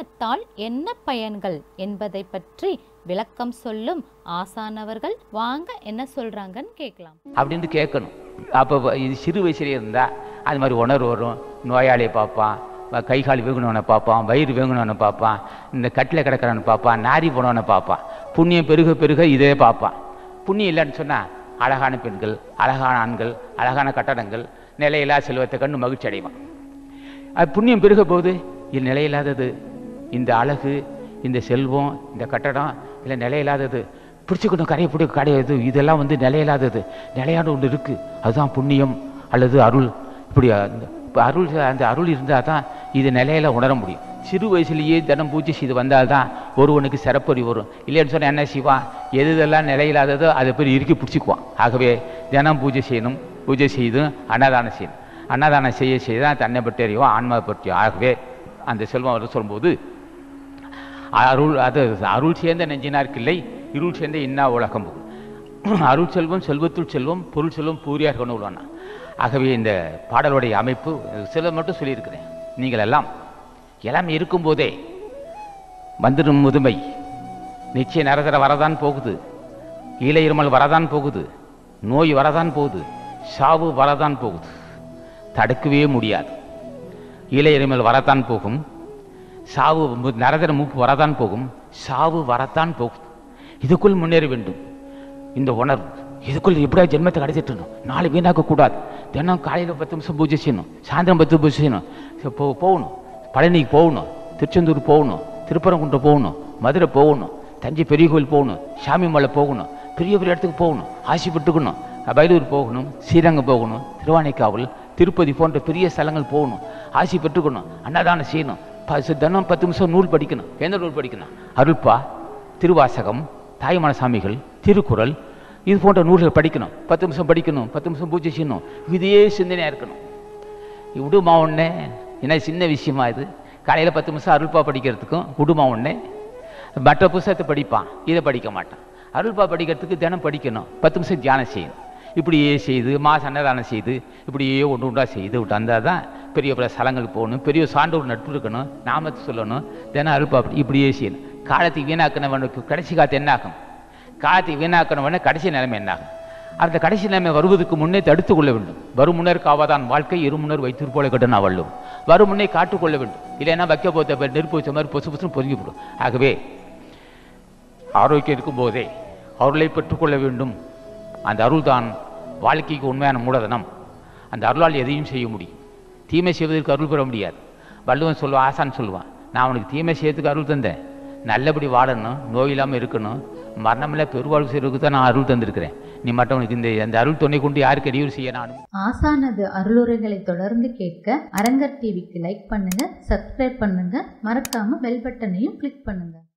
புண்ணியத்தால் என்ன பயன்கள் என்பதை பற்றி விளக்கம் சொல்லும் ஆசானவர்கள் வாங்க என்ன சொல்றாங்கன்னு கேட்கலாம் அப்படின்னு கேட்கணும். அப்போ இது சிறு வயசுலேயே இருந்தால் அது மாதிரி உணர்வு வரும். நோயாளியை பார்ப்பான், கை கால் வேகணும்னு பார்ப்பான், வயிறு வேகணும்னு பார்ப்பான், இந்த கட்டில் கிடக்கிறவனை பார்ப்பான், நாரி போனவனை பார்ப்பான். புண்ணியம் பெருக பெருக இதே பார்ப்பான். புண்ணியம் இல்லைன்னு சொன்னால் அழகான பெண்கள், அழகான ஆண்கள், அழகான கட்டடங்கள், நிலையில்லா செல்வத்தை கண்டு மகிழ்ச்சி அடைவான். அது புண்ணியம் பெருக போது இது நிலையில்லாதது, இந்த அழகு, இந்த செல்வம், இந்த கட்டடம் இல்லை நிலையில்லாதது, பிடிச்சிக்கணும், கரையை பிடிக்க கிடையாது, இதெல்லாம் வந்து நிலையில்லாதது. நிலையான ஒன்று இருக்குது, அதுதான் புண்ணியம் அல்லது அருள். இப்படி அருள், அந்த அருள் இருந்தால் தான் இது நிலையில உணர முடியும். சிறு வயசுலேயே தினம் பூஜை செய்து வந்தால்தான் ஒருவனுக்கு சிறப்பறி வரும். இல்லைன்னு சொன்னால் என்ன செய்வான், எது இதெல்லாம் நிலையில்லாததோ அதை போய் இறுக்கி பிடிச்சிக்குவான். ஆகவே தினம் பூஜை செய்யணும், பூஜை செய்து அன்னதானம் செய்யணும். அன்னதானம் செய்ய செய்தான் தன்னை பற்றி அறிவோம், ஆன்மாவை பற்றி. ஆகவே அந்த செல்வம் அவர் சொல்லும்போது அருள், அது அருள் சேர்ந்த நெஞ்சினார்க்கு இல்லை, இருள் சேர்ந்த இன்னா உலகம். அருள் செல்வம், செல்வத்துள் செல்வம், பொருள் செல்வம் பூரியாக கொண்டு உள்ளனா. ஆகவே இந்த பாடலுடைய அமைப்பு சிலர் மட்டும் சொல்லியிருக்கிறேன். நீங்கள் எல்லாம் இருக்கும்போதே வந்துடும் முதுமை, நிச்சய நரதர வரதான் போகுது, ஈழ இருமல் வரதான் போகுது, நோய் வரதான் போகுது, சாவு வரதான் போகுது, தடுக்கவே முடியாது. ஈழ இருமல் வரத்தான் போகும், சாவு நரதர மூப்பு வரத்தான் போகும், சாவு வரத்தான் போகுது. இதுக்குள் முன்னேற வேண்டும். இந்த உணர்வு இதுக்குள் எப்படியா ஜென்மத்தை கிடைச்சிட்டணும், நாளை வீணாக்கக்கூடாது. தினம் காலையில் 10 நிமிஷம் பூஜை செய்யணும், சாயந்தரம் 10 பூஜை செய்யணும், போகணும், பழனிக்கு போகணும், திருச்செந்தூர் போகணும், திருப்பரங்குன்றம் போகணும், மதுரை போகணும், தஞ்சை பெரிய கோயில் போகணும், சாமி மலை போகணும், பெரிய பெரிய இடத்துக்கு போகணும், ஆசைப்பட்டுக்கணும், பைலூர் போகணும், ஸ்ரீரங்கம் போகணும், திருவானைக்காவல், திருப்பதி போன்ற பெரிய ஸ்தலங்கள் போகணும், ஆசை பெற்றுக்கணும், அன்னதானம் செய்யணும், தினம் 10 நிமிஷம் நூல் படிக்கணும். எந்த நூல் படிக்கணும்? அருள்பா, திருவாசகம், தாய்மான சாமிகள், திருக்குறள், இது போன்ற நூல்கள் படிக்கணும். 10 நிமிஷம் படிக்கணும், 10 நிமிஷம் பூஜை செய்யணும். இதே சிந்தனையாக இருக்கணும். விடுமா ஒன்னே, என்ன சின்ன விஷயமா இது? காலையில் 10 நிமிஷம் அருள்பா படிக்கிறதுக்கும் விடுமா ஒன்னே. மற்ற புத்தகத்தை படிப்பான், இதை படிக்க மாட்டான். அருள்பா படிக்கிறதுக்கு தினம் படிக்கணும், 10 நிமிஷம் தியானம் செய்யணும். இப்படியே செய்து மாச அன்னதானம் செய்து இப்படியே ஒன்று ஒன்றா செய்து விட்டு வந்தால் தான் பெரிய பெரிய ஸ்தலங்களுக்கு போகணும், பெரிய சான்றோர் நட்பு இருக்கணும், நாமத்தை சொல்லணும், தினம் அருள்பா இப்படியே செய்யணும். காலத்துக்கு வீணாக்கினவனுக்கு கடைசி காலத்து என்ன ஆகும்? காலத்தை வீணாக்கினவன கடைசி நிலைமை என்னாகும்? அந்த கடைசி நிலைமை வருவதற்கு முன்னே தடுத்து கொள்ள வேண்டும். வரும் முன்னர் காவதான் வாழ்க்கை, இரு முன்னர் வைத்திருப்போல போல கட்டணா வள்ளும். வரும் முன்னே காட்டுக்கொள்ள வேண்டும். இல்லைன்னா வைக்க போத்த நெருப்பு வச்ச மாதிரி பொசு பொசுன்னு பொதுங்கிவிடும். ஆகவே ஆரோக்கியம் இருக்கும் போதே அருளை பெற்றுக்கொள்ள வேண்டும். அந்த அருள் தான் வாழ்க்கைக்கு உண்மையான மூலதனம். அந்த அருளால் எதையும் செய்ய முடியும். தீமை செய்வதற்கு அருள் பெற முடியாது. வள்ளுவன் சொல்லுவான், ஆசான் சொல்லுவான், நான் அவனுக்கு தீமை செய்யறதுக்கு அருள் தந்தேன், நல்லபடி வாழணும், நோய் இல்லாமல் இருக்கணும், மரணமில்ல பெருவாழ்வு செய்வதற்கு தான் நான் அருள் தந்திருக்கிறேன். நீ மற்றவனுக்கு இந்த அருள் துணை கொண்டு யாருக்கு இடையூறு செய்ய நானும். ஆசானது அருளுரைகளை தொடர்ந்து கேட்க அரங்கர் டிவிக்கு லைக் பண்ணுங்க, சப்ஸ்கிரைப் பண்ணுங்க, மறக்காம பெல் பட்டனையும் கிளிக் பண்ணுங்க.